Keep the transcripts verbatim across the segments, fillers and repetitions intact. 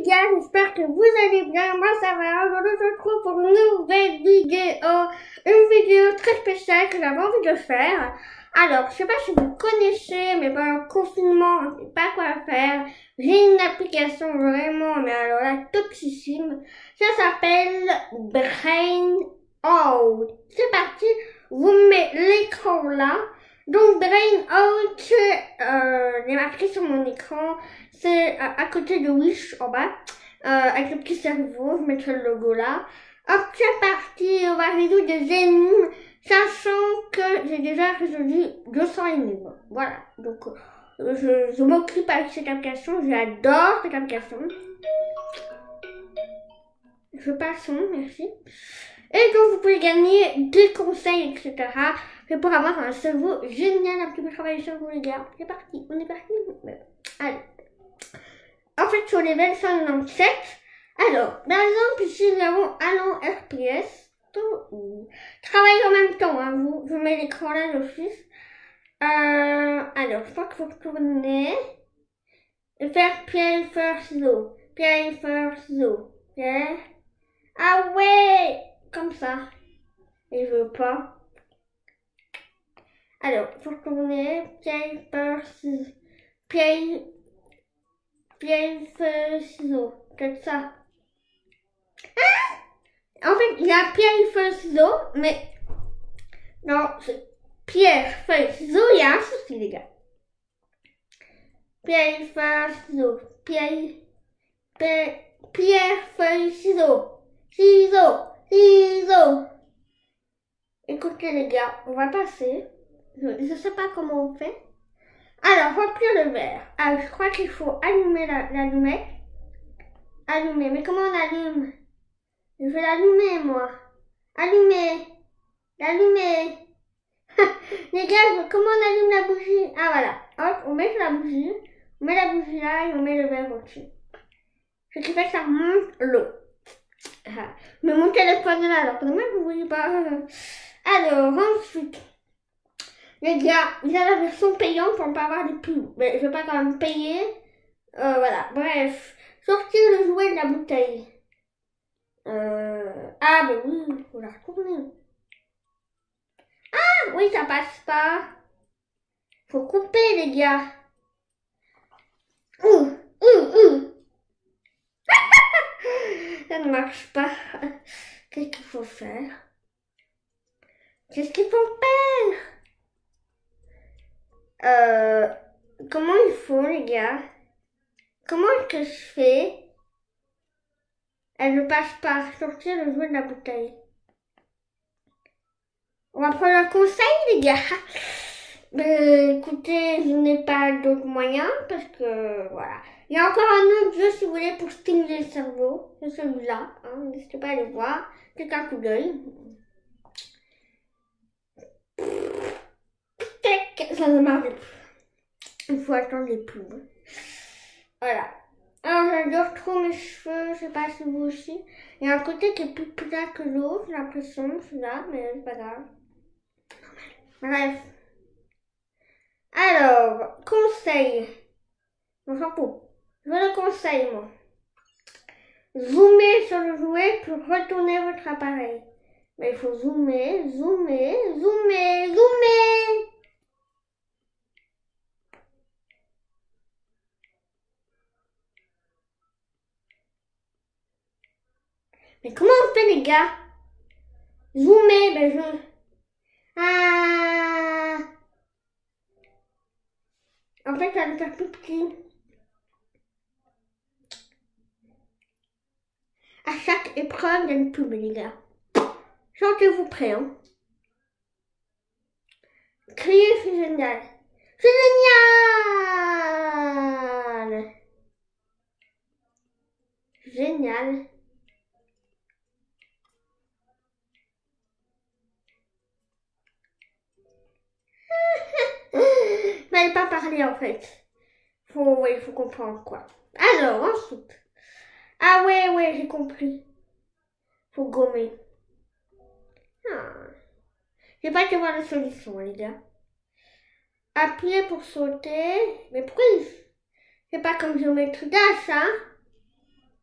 les gars, j'espère que vous allez bien, moi ça va, aujourd'hui je se retrouve pour une nouvelle vidéo, une vidéo très spéciale que j'avais envie de faire. Alors, je sais pas si vous connaissez, mais pendant le confinement, on ne sait pas quoi faire. J'ai une application vraiment, mais alors là, toxissime. Ça s'appelle Brain Out. C'est parti, vous mettez l'écran là. Donc Brain Out, euh, il est marqué sur mon écran, c'est à, à côté de Wish en bas, euh, avec le petit cerveau, je mettrai le logo là. Hop, c'est parti, on va résoudre des énigmes, sachant que j'ai déjà résolu deux cents énigmes. Voilà, donc euh, je, je m'occupe avec cette application, j'adore cette application. Je passe son, merci. Et donc vous pouvez gagner des conseils, et cetera. C'est pour avoir un cerveau génial, un petit peu travailler sur vous les gars. C'est parti, on est parti. Allez. En fait, sur les level cent quatre-vingt-dix-sept, alors, par exemple, ici nous avons Allant R P S. Travaillez en même temps, hein, vous. Je mets l'écran là d'office. Euh, alors, je crois qu'il faut tourner. Et faire pierre, fer, ciseaux. Pierre, fer, ciseaux. Pierre. Ah ouais! Comme ça. Et je veux pas. Alors, il faut tourner. Pierre, fer, ciseaux. Pierre, pierre, fer, ciseaux. Peut-être ça. Ah! En fait, il y a pierre, fer, ciseaux, mais non, c'est pierre, feuille, ciseaux, il y a un souci, les gars. Pierre, fer, ciseaux. Pierre, pierre, pierre, feuille, ciseaux. Ciseaux, ciseaux. Écoutez les gars, on va passer. Je ne sais pas comment on fait. Alors, remplir le verre. Alors, je crois qu'il faut allumer l'allumette. La, allumer, mais comment on allume? Je vais l'allumer moi. Allumer. L'allumer. Les gars, comment on allume la bougie? Ah voilà. Hop, on met la bougie. On met la bougie là et on met le verre au-dessus. Ce qui fait que ça monte l'eau. Ah. Mais mon téléphone est là, alors comment vous voyez pas? Alors, ensuite, les gars, il y a la version payante pour ne pas avoir des pubs. Mais je vais pas quand même payer. Euh, voilà, bref. Sortir le jouet de la bouteille. Euh... Ah, mais oui, il faut la retourner. Ah, oui, ça passe pas. Faut couper, les gars. Ouh, ouh, ouh. Ça ne marche pas. Qu'est-ce qu'il faut faire? Qu'est-ce qu'il faut faire? Euh, comment il faut, les gars? Comment est-ce que je fais? Elle ne passe pas. Sortir le jouet de la bouteille. On va prendre un conseil, les gars. Euh, écoutez, je n'ai pas d'autres moyens parce que, voilà. Il y a encore un autre jeu, si vous voulez, pour stimuler le cerveau. C'est celui-là. Hein. N'hésitez pas à aller voir. C'est un coup d'œil. Ça ne marche plus. Il faut attendre les pubs. Voilà. Alors, j'adore trop mes cheveux. Je sais pas si vous aussi. Il y a un côté qui est plus plat que l'autre, j'ai l'impression. C'est là, mais c'est pas grave. Bref. Alors, conseil. On s'en fout. Je veux le conseil, moi. Zoomez sur le jouet pour retourner votre appareil. Mais il faut zoomer, zoomer, zoomer, zoomer. Mais comment on fait, les gars? Zoomer, ben je... Ah. En fait, ça va faire plus petit. À chaque épreuve, il y a une pub, les gars. Sentez-vous prêts, hein? Crier, c'est génial. C'est génial! Génial. Fallait pas parler en fait. Faut, ouais, il faut comprendre quoi. Alors, ensuite. Ah ouais, ouais, j'ai compris. Faut gommer. Ah. J'ai pas été voir la solution, les gars. Appuyer pour sauter. Mais pourquoi il... C'est pas comme géométrie dash, hein?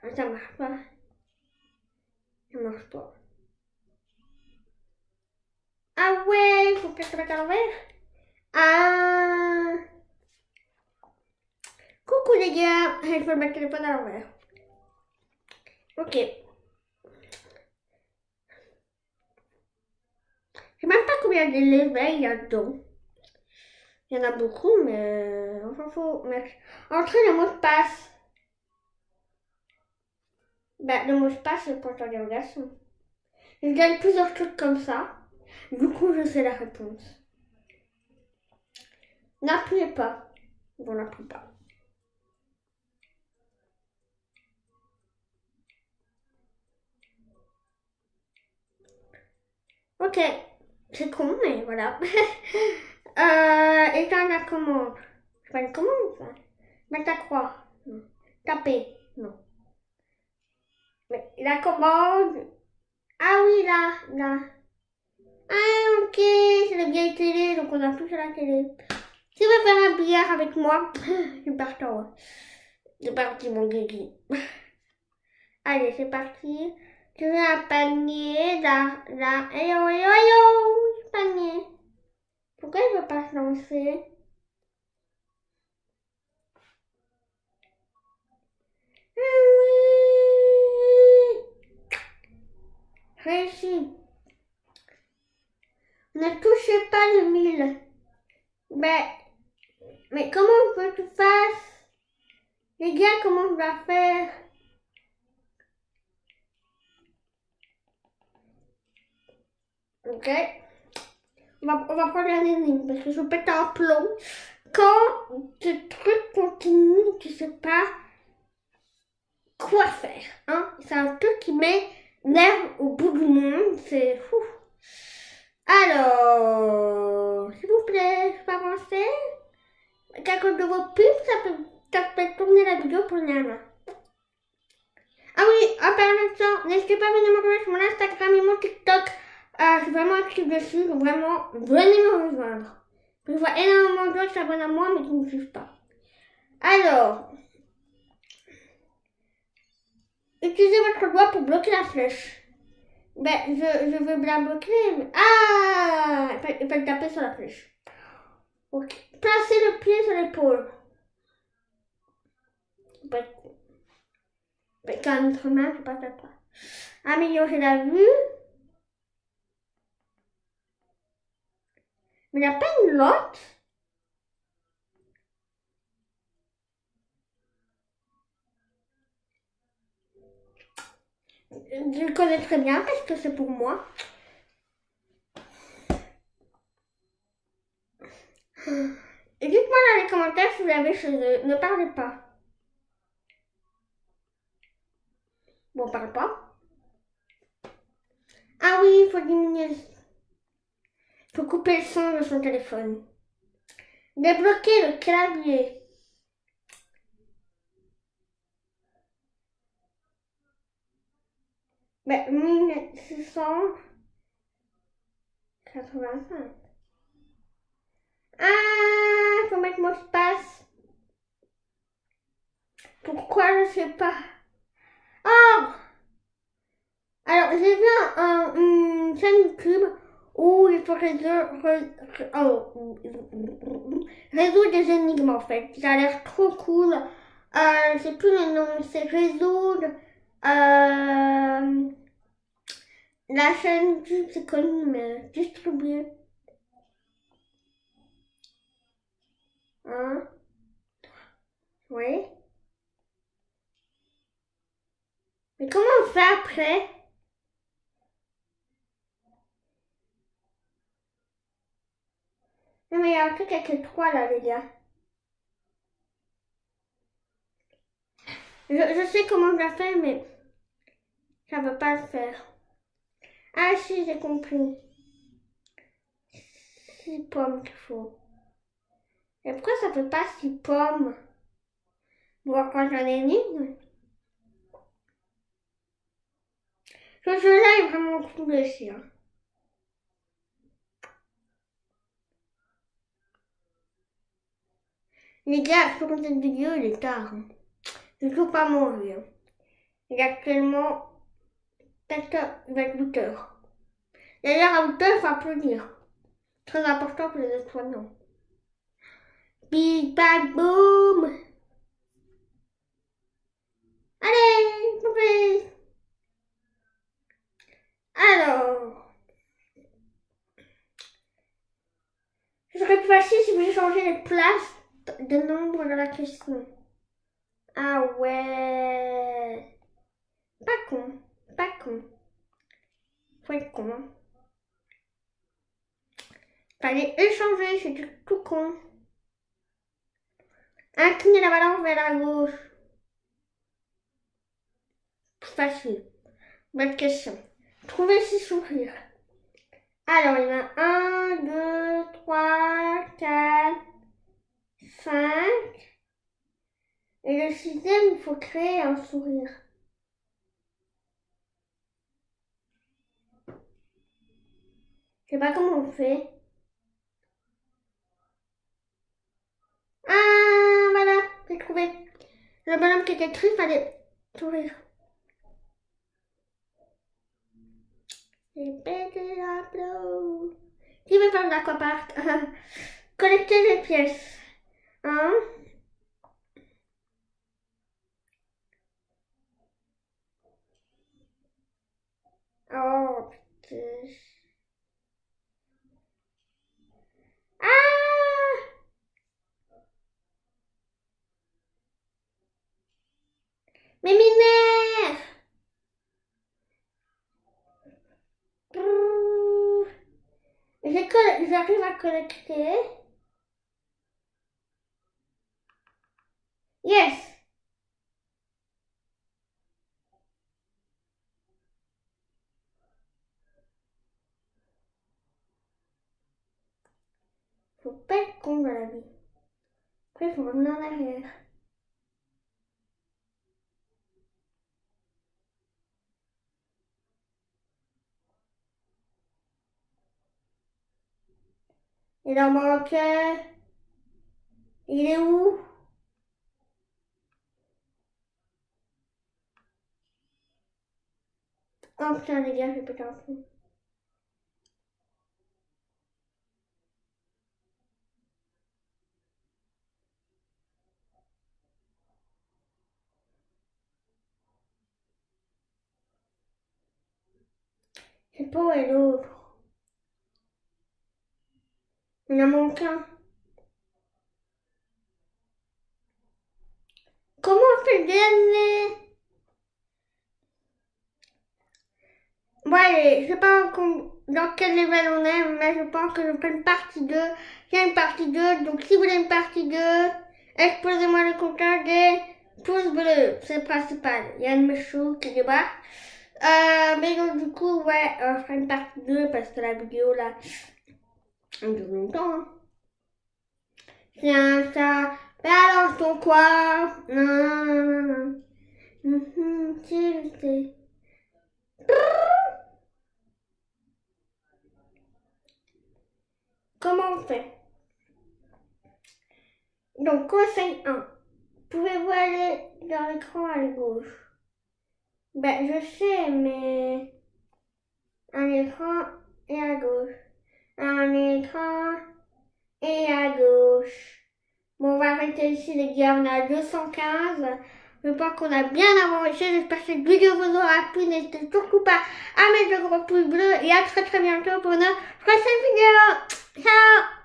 Ça marche pas. Ça marche pas. Ah ouais, il faut peut-être mettre à l'envers. Ah. Coucou les gars, je vais mettre le téléphone à l'envers. Ok. Je sais même pas combien d'élèves il y a dedans. Il y en a beaucoup, mais on s'en fout. Entrer le mot de passe. Ben, le mot de passe, c'est pour l'interrogation. Je gagne plusieurs trucs comme ça. Du coup, je sais la réponse. N'appuyez pas. Bon, n'appuie pas. Ok. C'est con, mais voilà. euh, éteindre la commande. C'est pas une commande, ça. Mettre la croix. Non. Taper. Non. Mais la commande. Ah oui, là, là. Ah, ok. C'est la vieille télé, donc on a plus sur la télé. Si vous voulez faire un billard avec moi, je pars en. C'est parti, mon guigui. Allez, c'est parti. Je veux un panier, là, là. Et yo, yo, yo, panier. Pourquoi il ne veut pas se lancer? Ah oui! Réussi. Ne touchez pas le mille. Mais, mais comment on peut que tu fasses? Les gars, comment on va faire? Ok. On va, on va prendre un énigme parce que je pète un plomb. Quand ce truc continue, tu sais pas quoi faire. Hein? C'est un truc qui met nerf au bout du monde. C'est fou. Alors, s'il vous plaît, je peux avancer? Quelque de vos pubs, ça peut, ça peut tourner la vidéo pour Nana. Ah oui, en parlant, n'hésitez pas à venir me rejoindre sur mon Instagram et mon TikTok. Euh, je suis vraiment active dessus, donc vraiment, venez me rejoindre. Je vois énormément de gens qui s'abonnent à moi, mais qui ne me suivent pas. Alors, utilisez votre doigt pour bloquer la flèche. Ben, je, je veux bien bloquer, mais... Ah! Il peut, il peut taper sur la flèche. Ok. Placez le pied sur l'épaule. Ben, ben, quand notre main, je passe à quoi. Améliorer la vue. Mais il n'y a pas une lotte. Je le connais très bien parce que c'est pour moi. Et dites-moi dans les commentaires si vous l'avez chez eux. Ne parlez pas. Bon, on parle pas. Ah oui, il faut diminuer. Il faut couper le son de son téléphone. Débloquer le clavier. Ben, mille six cent quatre-vingt-cinq. Ah, faut mettre mot de passe. Pourquoi je sais pas? Oh! Alors, j'ai vu un, une chaîne YouTube où il faut résoudre, ré- oh, résoudre des énigmes en fait. Ça a l'air trop cool. Euh, je sais plus le nom, c'est résoudre. Euh, la chaîne YouTube, c'est connu, mais distribué. Hein? Oui. Mais comment on fait après? Non, mais il y a un truc avec les trois là, les gars. Je, je sais comment je la fais, mais ça ne veut pas le faire. Ah si, j'ai compris. Six pommes qu'il faut. Et pourquoi ça fait pas six pommes? Bon, quand j'en ai une. Ce jeu-là est vraiment cool aussi. Hein. Les gars, je peux cette vidéo, il est tard. Hein. Je ne peux pas manger. Hein. Il est actuellement peut-être huit heures. D'ailleurs, à huit heures, il faut applaudir. Très important pour les aides-soignants. Big bang boom. Allez, poupée. Alors, ce serait plus facile si vous changez les places de nombre dans la question. Ah ouais. Pas con, pas con. Faut être con, hein. Fallait échanger, c'est du tout con. Incliner la balance vers la gauche. Facile. Bonne question. Trouver six sourires. Alors, il y en a un, deux, trois, quatre, cinq. Et le sixième, il faut créer un sourire. Je sais pas comment on fait. Ah, voilà, j'ai trouvé. Le bonhomme qui était triste, fallait sourire. J'ai pété la peau. Qui veut faire de l'aquapart? Collecter les pièces. Hein? Oh, putain. Ah! Mais mes nerfs! J'arrive à collecter. Yes! Faut pas être con dans la vie. Après, faut revenir en arrière. Il en manque. Il est où? Oh putain, les gars, j'ai pété un fond. Je sais pas où est l'autre. Il en manque un. Comment on fait le dernier? Bon allez, je sais pas dans quel level on est, mais je pense que je fais une partie deux. Il y a une partie deux, donc si vous voulez une partie deux, exposez-moi le compteur des pouces bleus, c'est le principal. Il y a une méchou qui débarque. Euh, mais donc du coup, ouais, on fera une partie deux parce que la vidéo là, elle dure longtemps. Hein. Tiens, ça, balance ton quoi? Non, non, non, non, non. Hum, tu sais. Comment on fait? Donc, conseil un. Pouvez-vous aller dans l'écran à la gauche? Ben, je sais, mais un écran et à gauche. Un écran et à gauche. Bon, on va arrêter ici, les gars. On est à deux cent quinze. Je pense qu'on a bien avancé. J'espère que cette vidéo vous aura plu. N'hésitez surtout pas à mettre le gros pouce bleu. Et à très très bientôt pour une prochaine vidéo. Ciao!